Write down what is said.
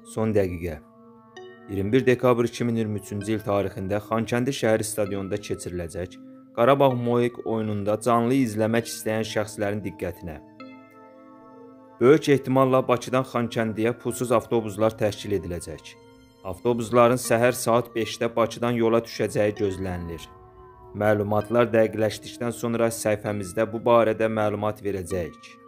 Son dəqiqə. 21 dekabr 2023-cü il tarixində Xankəndi şəhər stadionunda keçiriləcək Qarabağ Moik oyununda canlı izləmək istəyən şəxslərin diqqətinə. Böyük ehtimalla Bakıdan Xankəndiyə pulsuz avtobuslar təşkil ediləcək. Avtobusların səhər saat 5-də Bakıdan yola düşəcəyi gözlənilir. Məlumatlar dəqiqləşdikdən sonra səhifəmizdə bu barədə məlumat verəcəyik.